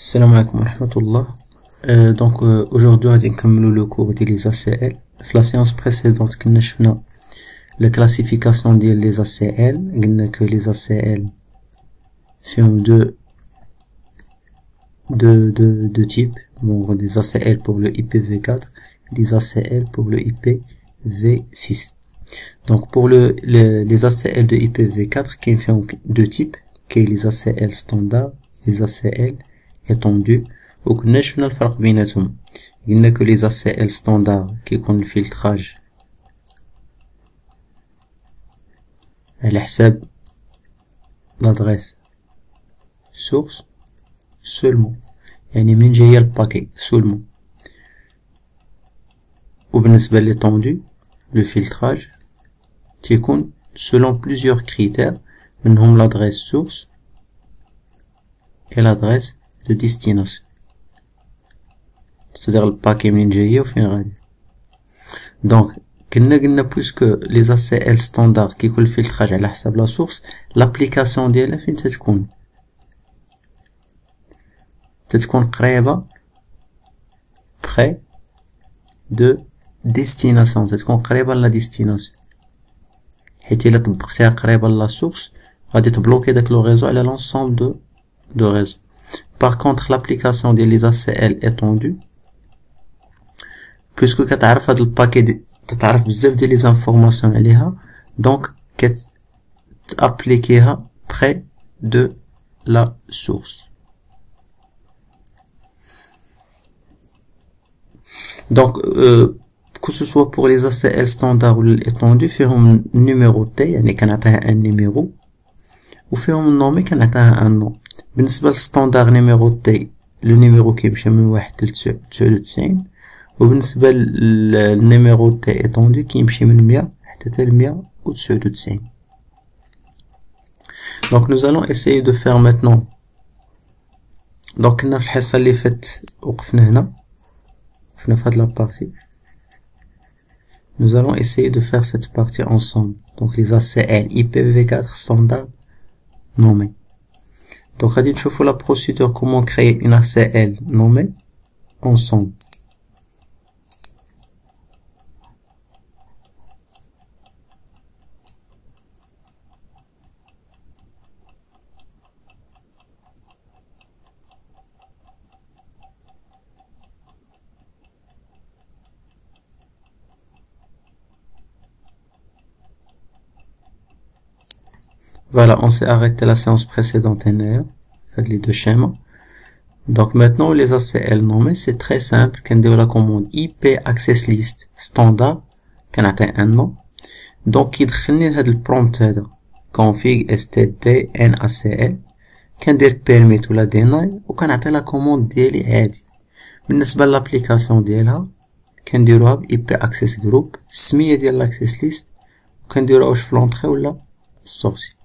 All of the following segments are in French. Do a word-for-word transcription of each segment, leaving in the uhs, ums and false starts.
Salam alaikum wa rahmatullah. Euh, donc euh, aujourd'hui غادي نكملوا le cours ديال les A C L. في la séance précédente كنا شفنا la classification ديال les A C L. قلنا que les A C L فيهم deux deux deux deux types. Bon, des A C L pour le I P v quatre, des A C L pour le I P v six. Donc pour le, le les A C L de I P v quatre qui font deux types, qui est les A C L standard, les A C L étendus. وكنا شفنا الفرق بيناتهم. قلنا que les A C L standard كيكون الفلتراج على حساب l'adresse source seulement، يعني منين جاية الباكي seulement. وبالنسبة l'étendue le filtrage تيكون selon plusieurs critères منهم l'adresse source et l'adresse de destination، c'est-à-dire le paquet منين جاية وفين غادي. donc كنا قلنا plus que les A C L standard كيكون الفلتراج على حساب la source، l'application ديالها فين تتكون تتكون قريبة près de destination، تتكون قريبة لا destination، حيت إلا طبقتيها قريبة لا source غادي تبلوكي داك لو ريزو على l'ensemble de de réseau. Par contre l'application ديال les A C L étendue puisque كتعرف هاد الباكي تتعرف بزاف ديال لي زانفورماسيون عليها، دونك كتابليكيها près de la source. donc euh, que ce soit pour les A C L standard ou l'étendue فيهم numéroté، يعني كنعطيها un numéro، وفيهم نومي كنعطيها un nom. بالنسبة للستاندار numéroté لو نيميرو كيمشي من واحد لتسعود وتسعين، وبالنسبة للنيميروتي étendue كيمشي من مية حتى تا مية وتسعود وتسعين. donc nous allons essayer de faire maintenant. donc كنا في الحصة اللي فات وقفنا هنا، وقفنا في هاد لا بارتي. nous allons essayer de faire cette partie ensemble. donc les A C L I P v quatre standard nommés. donc غادي نشوفوا la procédure comment créer une A C L nommée ensemble. Voilà, on s'est arrêté la séance précédente هنايا فهاد les deux schémas. donc maintenant les A C L nommés c'est très simple. كنديرو la commande I P access list standard كنعطيه un nom، donc كيدخلني لهاد البرومبت هذا config std nacl، كندير permit ولا deny وكنعطي لا commande ديالي عادي. بالنسبه للابليكاسيون ديالها كنديروها ب I P access group، السميه ديال l'access list، وكنديروها واش في لونطري ولا السورتي.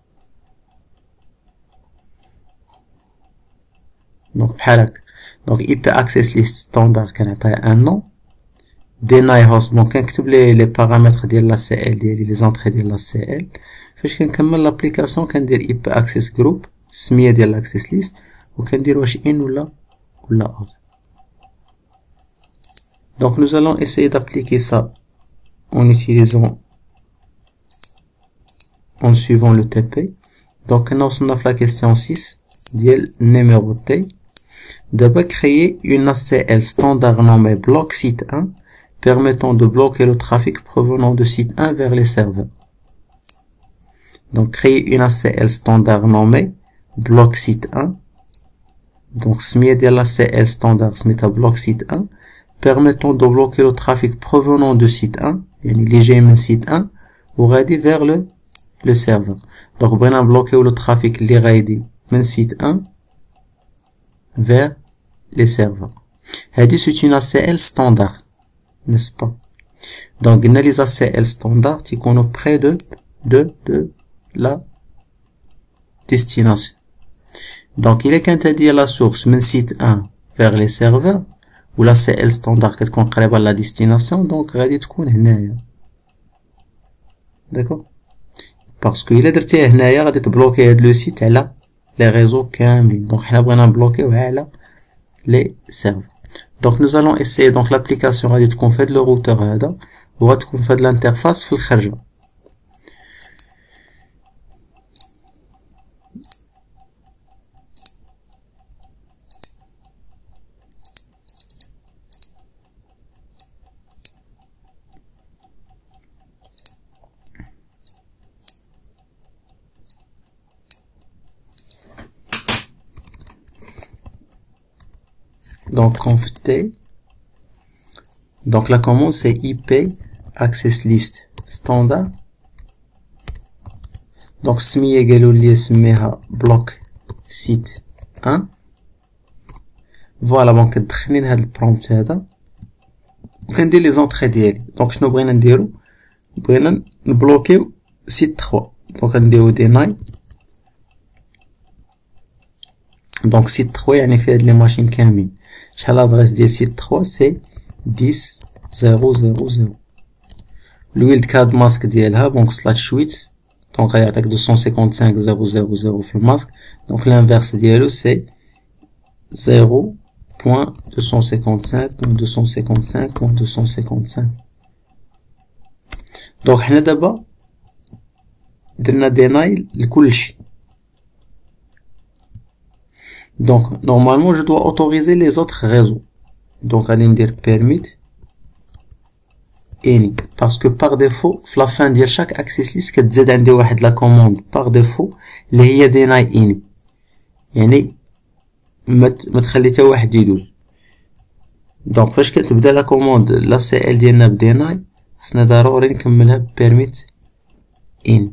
donc بحال هكا. donc I P access list standard كنعطيها un nom، deny host bon كنكتب لي لي بارامتر ديال لا سي ال ديالي لي زونطري ديال لا سي ال. فاش كنكمل لابليكاسيون كندير I P access group السميه ديال l'access list، وكندير واش in ولا ولا out. donc nous allons essayer d'appliquer ça en utilisant en suivant le T P. donc كنا وصلنا في la question six ديال numéroté. d'abord créer une A C L standard nommée bloc site un permettant de bloquer le trafic provenant de site un vers les serveurs. donc créer une A C L standard nommée bloc site un. donc سمية ديال la A C L standard سميتها bloc site un permettant de bloquer le trafic provenant de site un، يعني اللي جاي من site un وغادي vers le le serveur. donc بغينا نبلوكيو le trafic اللي غايدي من site un vers les serveurs. هادي c'est une A C L standard n'est-ce pas. donc قلنا les A C L standard تيكونوا près de de de la destination. donc إلا كانت هادي la source من site un vers les serveurs و la C L standard كتكون قريبة لا destination، donc غادي تكون هنايا. d'accord باسكو إلا درتيها هنايا غادي تبلوكي هاد لو سيت على لي ريزو كاملين. دونك حنا بغينا نبلوكيوها على les serveurs. Donc nous allons essayer donc l'application غادي تكون في هذا الروتر هذا وغتكون في هذه الانترفاس في الخرجه. Donc conf t, donc la commande c'est I P access list standard. donc سميه قالوا لي سميها block site un. فوالا دونك كتدخلني لهاد البرومبت هذا وكندير لي زونطري ديالي. دونك شنو بغينا نديرو؟ بغينا نبلوكيو سيت ثلاثة. دونك غنديرو ديناي. دونك سيت ثلاثة يعني فيه هاد لي ماشين كاملين. شحال لادريس ديال سيت ثلاثة؟ سي عشرة صفر صفر صفر. الويلد كاد ماسك ديالها دونك سلاش شويت. دونك غيعطيك مئتين وخمسة وخمسين صفر صفر صفر في الماسك. دونك الانفيرس ديالو سي صفر بوان مئتين وخمسة وخمسين بوان مئتين وخمسة وخمسين بوان مئتين وخمسة وخمسين. دونك حنا دابا درنا ديناي لكلشي. Donc, normalement, je dois autoriser les autres réseaux. Donc, allez me dire permit any. Parce que par défaut, à la fin de chaque access list, كتزاد عندي واحد la commande par défaut اللي هي deny any. يعني ما ما تخلي حتى واحد يدوز. Donc, فاش كتبدا la commande لا سي ال ديالنا ب deny خصنا ضروري نكملها ب permit any.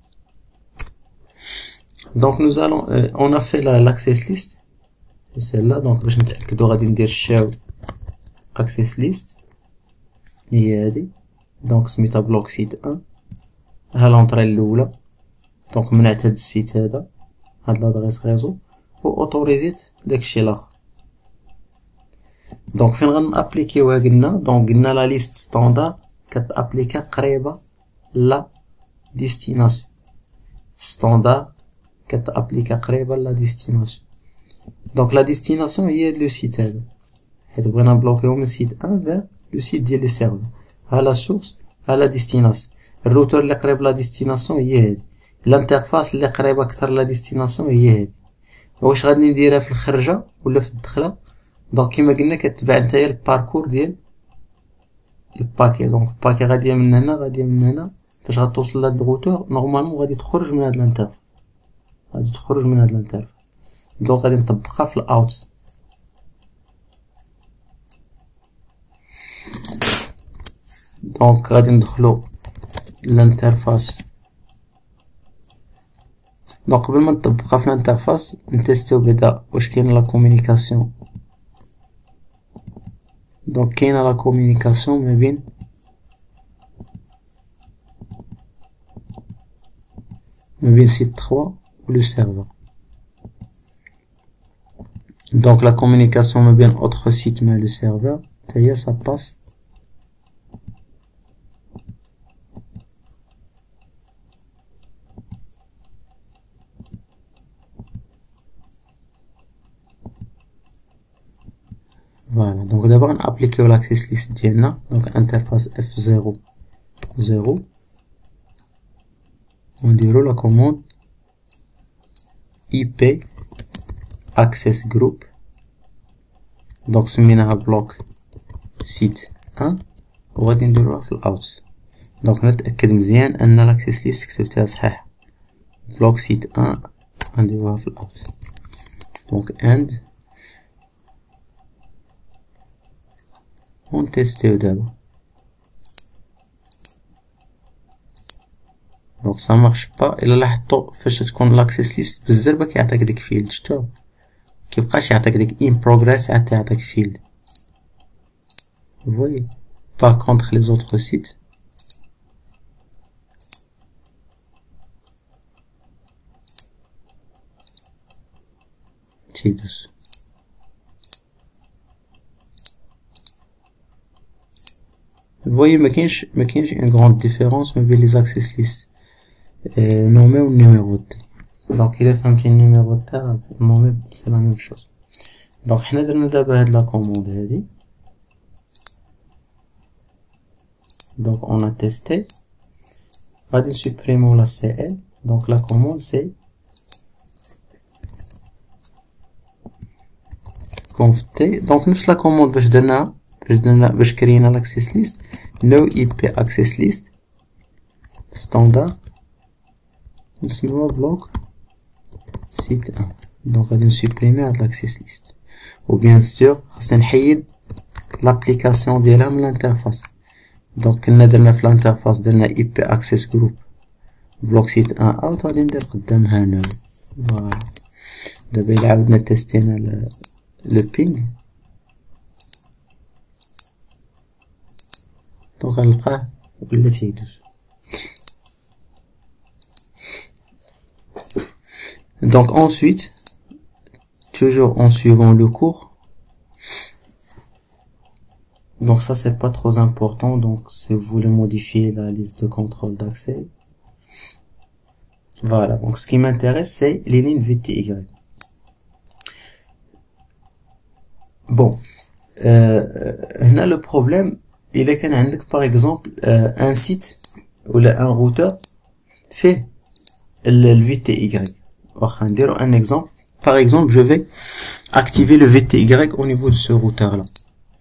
Donc nous allons euh, on a fait la l'access list celle-là. donc باش نتاكدوا غادي ندير show access list هي هذه. دونك سميتها block site un. ها لونطري الاولى. دونك منعت هاد السيت هذا هاد لادريس ريزو و اوتوريزيت داكشي الاخر. دونك فين غنابليكيوها قلنا؟ دونك قلنا لا ليست ستاندار كتابليكا قريبه لا ديستيناسيون ستاندار كتابليكا قريبه لا ديستيناسيون. دونك لا ديستيناسيون هي لو سيت هذا حيت بغينا نبلوكيو من سيت un vers لو سيت ديال لي سيرفر. ها لا سورس ها لا ديستيناسيون. الروتور اللي قريب لا ديستيناسيون هي هادي. الانترفاس اللي قريبه اكثر لا ديستيناسيون هي هادي. واش غادي نديرها في الخرجه ولا في الدخله؟ دونك كيما قلنا كتبع نتايا الباركور ديال الباكي. دونك الباكي غاديه من هنا غاديه من هنا. فاش غتوصل لهاد الروتور نورمالمون غادي تخرج من هاد الانترفاس غادي تخرج من هاد الانترفاس. دونك غادي نطبقها في الاوت. دونك غادي ندخلو الانترفاس. دونك قبل ما نطبقها في الانترفاس نتيستيو بعدا واش كاين لا كومونيكاسيون. دونك كاينه لا كومونيكاسيون ما بين ما بين سيت ثلاثة و لو سيرفر. Donc la communication me bien autre site mais le serveur d'ailleurs ça passe voilà. Donc d'abord on applique l'access list ديالنا. donc interface F zéro zéro on dira la commande I P access group. donc سميناها block site un وغادي نديروها في الاوت. دونك نتاكد مزيان ان لاكسيس ليست كتبتها صحيح. block site un غنديروها في الاوت. دونك and ونتيستيو دابا. دونك سا مارش با الا لاحظتو فاش تكون لاكسيس ليست بالزربه كيعطيك ديك فيلد. شفتو كيبقاش يعطيك ديك in progress عاد يعطيك field. Vous voyez. Par contre les autres sites تيدوس. Vous voyez ما كاينش ما كاينش une grande différence ما بين les access lists nommés و numérotés. Donc il a fait un petit numéro de terre, c'est la même chose. دونك حنا درنا دابا هاد لا كوموند هادي دونك اون ا تيستي غادي نسوبريمو لا سي ال دونك لا كوموند سي conf t دونك نفس لا كوموند باش درنا باش درنا باش كرينا لاكسيس ليست نو اي بي اكسيس ليست ستاندارد نسميوها بلوك سيت واحد دونك غادي نسوبريمي هاد لاكسيس ليست و بيان سور خاصنا نحيد لابليكاسيون ديالها من الانترفاس دونك كنا درنا في الانترفاس درنا اي بي اكسيس جروب بلوك سيت واحد اوت غادي ندير قدامها نو فوالا دابا الا عاودنا تيستينا لو بينغ دونك غنلقاه ولا تيدوز donc ensuite toujours en suivant le cours donc ça c'est pas trop important donc si vous voulez modifier la liste de contrôle d'accès voilà donc ce qui m'intéresse c'est les lignes V T Y bon euh, هنا le problème il est qu'un par exemple euh, un site ou un routeur fait le V T Y un exemple. Par exemple, je vais activer le V T Y au niveau de ce routeur là.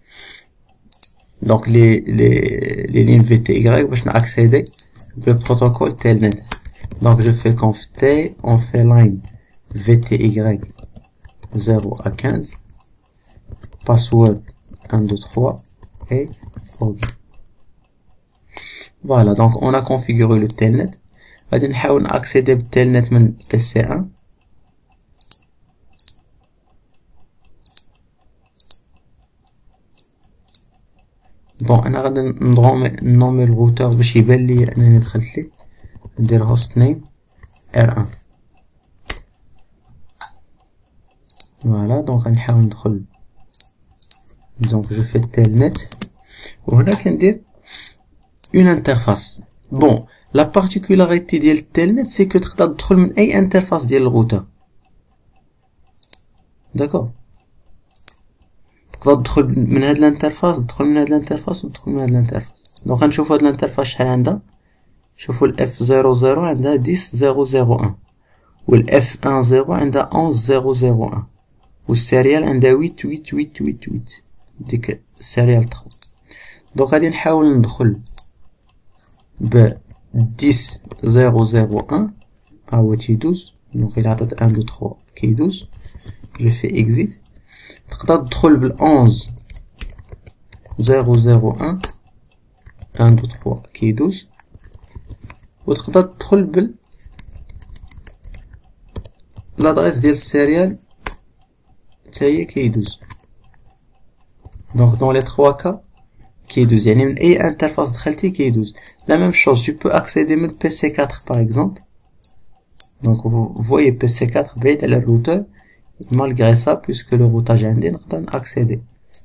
Donc les les les lignes V T Y, je vais accéder au protocole telnet. Donc je fais conf t, on fait line V T Y zéro à quinze, password un deux trois et OK. Voilà, donc on a configuré le telnet. غادي نحاول ناكسيدي بالتلنت من بي سي واحد بون انا غادي نضغم نومي الروتور باش يبان لي انني دخلت ليه ندير هوست نيم ار واحد فوالا دونك غنحاول ندخل دونك جو في التلنت وهنا كندير اون انترفاس بون La particularité ديال التلنت c'est que تقدر تدخل من اي انترفاس ديال الروتور داكور تقدر تدخل من هاد الانترفاس تدخل من هاد الانترفاس وتدخل من هاد الانترفاس دونك غنشوفوا هاد الانترفاس شحال عندها شوفوا الاف صفر صفر عندها عشرة صفر صفر واحد والاف عشرة عندها احد صفر صفر واحد والسيريال عندها ثمانية ثمانية ثمانية ثمانية ثمانية ديك السيريال ثلاثة دونك غادي نحاول ندخل ب dix zéro zéro un à douze donc il a un deux trois qui est douze je fais exit تقدر تدخل بال onze zéro zéro un un deux trois qui est douze وتقدر تدخل بال l'adresse ديال السيريال حتى هي كي douze donc dans les trois cas qui douze يعني من اي انترفاس دخلتي كي douze la même chose tu peux accéder من P C quatre par exemple donc vous voyez P C quatre بعيد على الروتور malgré ça puisque le routage عندي نقدر accéder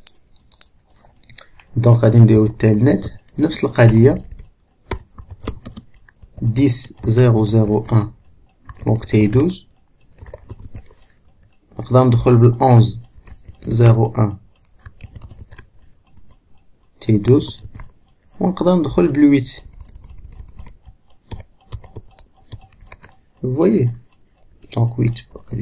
donc غادي نديرو التلنت نفس القضيه dix zéro zéro un donc تي douze نقدر ندخل بال onze zéro un تي douze ونقدر ندخل بال huit vous voyez donc huit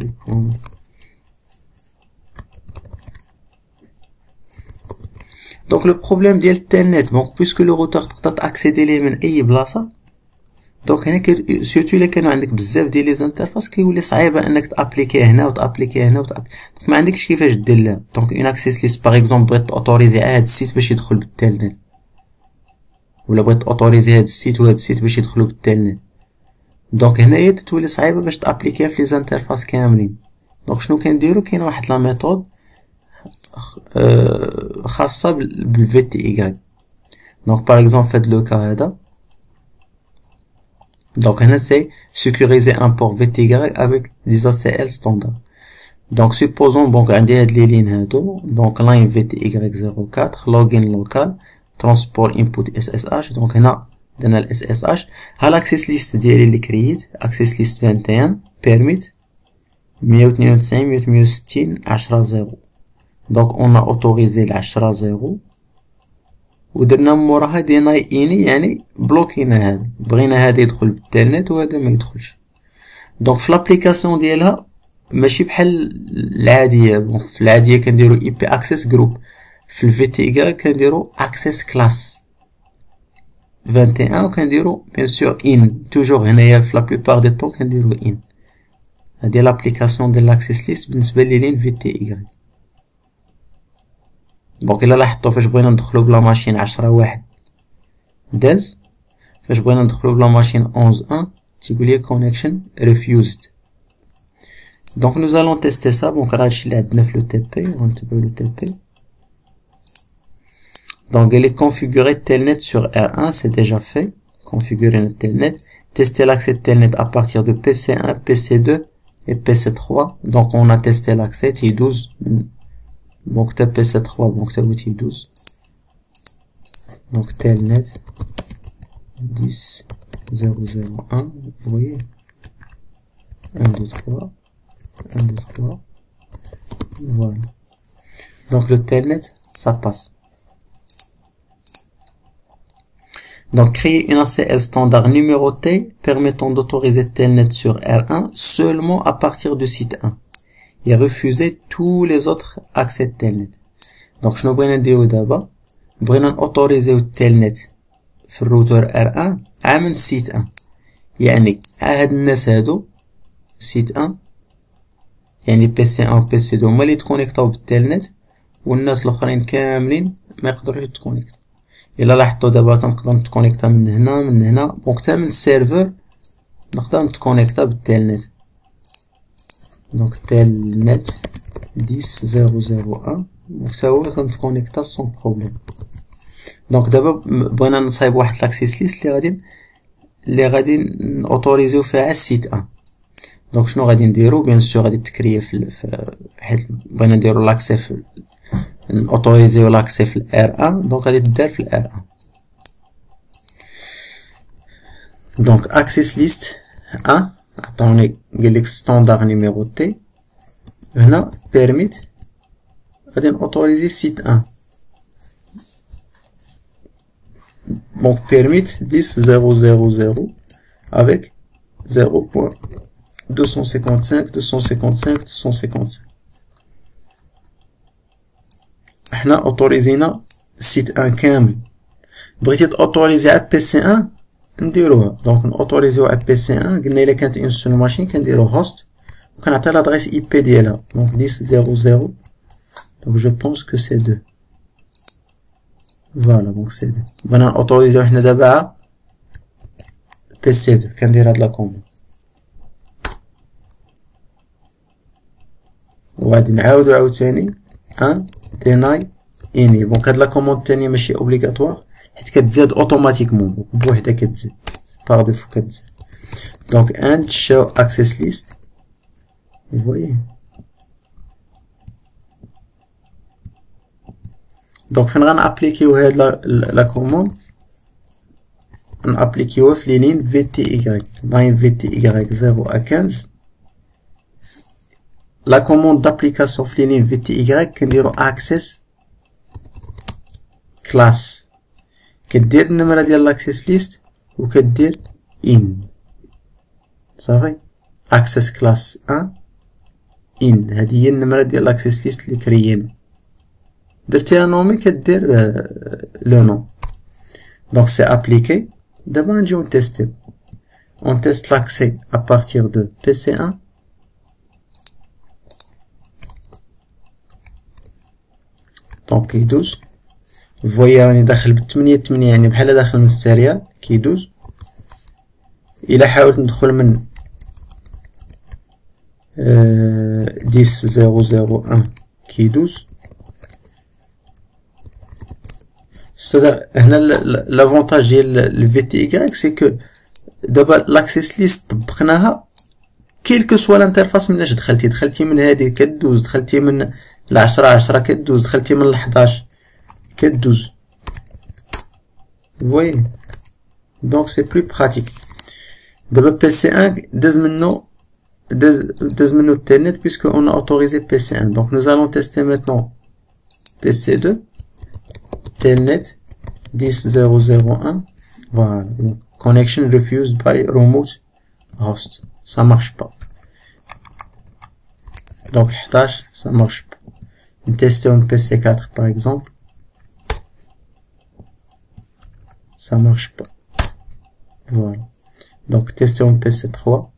donc le problème ديال التلنت donc puisque le routeur تقدر تاكسيدي ليه من اي بلاصه دونك هنا كي سورتو الا كانوا عندك بزاف ديال لي زانترفاس كيولي صعيبه انك تابليكي هنا وتابليكي هنا وتابليكي دونك ما عندكش كيفاش دير لها دونك اون اكسيس ليست باغ اكزومبل بغيت اوتوريزي هاد السيت باش يدخل بالتلنت ولا بغيت اوتوريزي هاد السيت وهاد السيت باش يدخلوا بالتلنت دونك هنايا تتولي صعيبه باش تابليكيها في لي زانترفاس كاملين دونك شنو كنديرو كاين واحد لا ميثود خاصه بالفي تي اي دونك باغ اكزومبل في هاد لو كا هذا donc هنا c'est sécuriser un port V T Y avec des A C L standard donc supposons bon عندي هاد لي لين هادو donc line V T Y zéro quatre login local transport input S S H donc هنا درنا ال S S H ها l'access list ديالي اللي كرييت access list واحد وعشرين permit مية واثنين وتسعين مية وثمانية وستين عشرة زيرو Donc on a autorisé العشرة زيرو ودرنا موراها ديناي اني يعني بلوكينا هذا، بغينا هذا يدخل بالتالنت وهذا ما يدخلش. دونك في لابليكاسيون ديالها ماشي بحال العاديه. بون في العاديه كنديرو اي بي اكسس جروب، في الفي تي اي كنديرو اكسس كلاس واحد وعشرين وكنديرو بيان سور ان توجور هنايا في لا بليبار دي طون كنديرو ان. هادي لابليكاسيون ديال لاكسس ليست بالنسبه لي لين في تي اي. دونك الا لاحظتو فاش بغينا ندخلو بلا ماشين عشرة واحد داز، فاش بغينا ندخلو بلا ماشين اونز ان تيقول لي كونيكشن ريفيوزد. دونك nous allons tester ça. دونك راه هادشي اللي عندنا في لو تي بي، غنتبعو لو تي بي. Donc elle est configurée telnet sur R un, c'est déjà fait. Configurer le telnet. Tester l'accès telnet à partir de P C un, P C deux et P C trois. Donc on a testé l'accès T douze. Donc P C trois, donc c'est T douze. Donc telnet dix zéro zéro un, vous voyez. un, deux, trois. un, deux, trois. Voilà. Donc le telnet, ça passe. Donc, créer une A C L standard numérotée permettant d'autoriser Telnet sur R un seulement à partir du site un et refuser tous les autres accès Telnet. Donc, je vais vous dire d'abord, je vais autoriser Telnet sur le routeur R un à من site un. يعني هاد الناس هادو site un يعني P C un P C deux هما اللي يتكونيكطاو بالتلنت، والناس الاخرين كاملين ما يقدروش يتكونيكطاو. الا لاحظتوا دابا تنقدر نتكونيكتا من هنا من هنا، دونك حتى من السيرفر نقدر نتكونيكتا بالتلنت. دونك تلنت dix zéro zéro un دونك حتى هو تنتكونيكتا سون بروبليم. دونك دابا بغينا نصايب واحد لاكسيس ليست اللي غادي اللي غادي اوتوريزيو فيها السيت ان. دونك شنو غادي نديرو؟ بيان سور غادي تكريا في حيت بغينا نديرو لاكسي في اوتوريزيو لاكسي في الار ان، دونك غادي تدار في الار ان. دونك اكسيس ليست ان عطاوني قال لك ستاندار نيميرو تي، هنا بيرميت غادي نوتوريزي سيت ان. دونك بيرميت dix zéro zéro zéro avec zéro point deux cent cinquante-cinq deux cent cinquante-cinq deux cent cinquante-cinq. احنا اوتوريزينا سيت ان كامل. بغيتي اوتوريزي على بي سي ان نديروها. دونك نوتوريزيو على بي سي ان، قلنا الا كانت اون سول ماشين كنديرو هوست وكنعطي لادريس اي بي ديالها. دونك dix zéro zéro دونك جو بونس كو سي deux. فوالا دونك سي deux. بغينا نوتوريزيو حنا دابا على بي سي deux، كندير هاد لا كوموند وغادي نعاودو عاوتاني ان ديناي اني. دونك هاد لا كوموند الثانيه ماشي اوبليغاتوار حيت كتزاد اوتوماتيكمون بوحدها، كتزاد باغ ديفو كتزاد. دونك ان شو اكسس ليست فويي. دونك فين غنابليكيو هاد لا كوموند؟ نابليكيوها في لينين في تي اي لاين في تي اي zéro à quinze. La commande d'application في لينين في تي اي كنديرو access class، كدير النمرة ديال لاكسيس ليست وكدير in صافي. access class un in هادي هي النمرة ديال لاكسيس ليست اللي كريينا. درتيها نومي كدير لو نو. دونك سي ابليكي. دابا نجيو نتيستيو. on teste l'accès à partir de P C un. دونك كيدوز. فويا راني داخل بالثمانية ثمانية يعني بحال داخل من السيريال كيدوز. الا حاولت ندخل من dix zéro zéro un كيدوز. هنا لافونتاج ديال الفي تي اي سي كو دابا لاكسيس ليست طبقناها كيلكو سوا الانترفاس مناش دخلتي. دخلتي من هادي كدوز، دخلتي من العشرة عشرة كدوز، دخلتي من الحداش كدوز. فوي دونك سي بلو براتيك. دابا بي سي ان داز منو داز داز منو التلنت بيسكو اون اوتوريزي بي سي ان. دونك نو allons tester maintenant P C deux, telnet dix point zéro zéro un, voilà, connection refused by remote host, ça marche pas. Donc onze, ça marche pas. On teste un P C quatre par exemple, ça marche pas. Voilà. Donc tester un P C trois.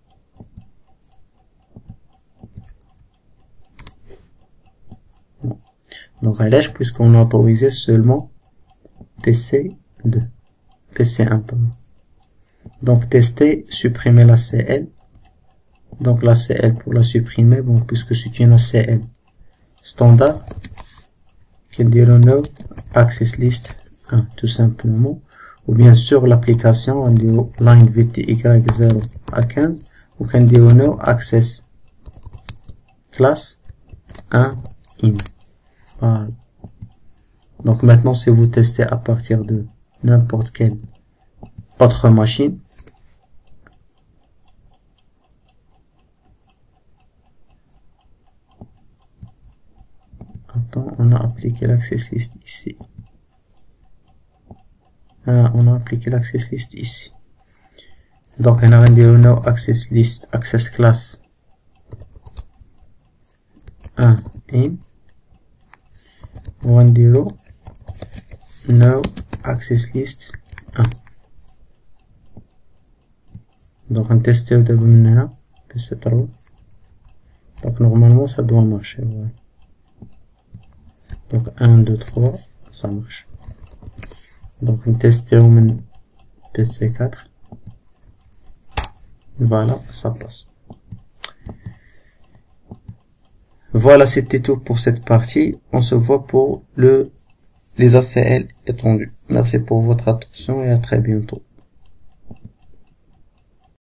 Non. Donc à l'âge, puisqu'on a autorisé seulement P C deux. P C un, pardon. Donc tester, supprimer la C L. Donc la C L pour la supprimer, bon, puisque c'est une C L standard, qui dit no access list un, tout simplement. Ou bien sur l'application, on dit line V T Y zéro à quinze, ou qu'on dit no access class un in. Voilà. Donc maintenant, si vous testez à partir de n'importe quelle autre machine, attends, on a appliqué l'access list ici. Ah, on a appliqué l'access list ici. Donc on a rendu no access list access class un in one zero no access list un. Donc on teste au début maintenant P C trois. Donc normalement ça doit marcher. Ouais. Donc un, deux, trois, ça marche. Donc on teste au P C quatre. Voilà, ça passe. Voilà, c'était tout pour cette partie. On se voit pour le les A C L étendus. Merci pour votre attention et à très bientôt.